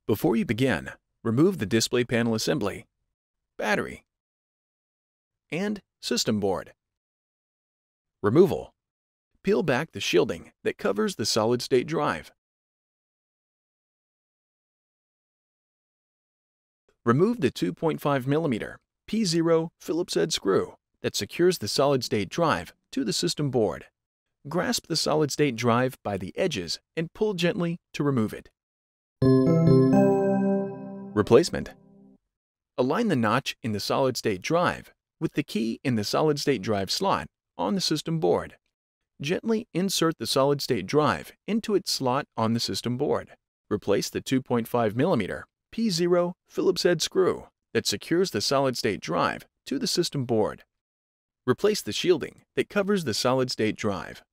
Before you begin, remove the display panel assembly, battery, and system board. Removal. Peel back the shielding that covers the solid-state drive. Remove the 2.5mm P0 Phillips-head screw that secures the solid-state drive to the system board. Grasp the solid-state drive by the edges and pull gently to remove it. Replacement. Align the notch in the solid-state drive with the key in the solid-state drive slot on the system board. Gently insert the solid-state drive into its slot on the system board. Replace the 2.5mm P0 Phillips-head screw that secures the solid-state drive to the system board. Replace the shielding that covers the solid-state drive.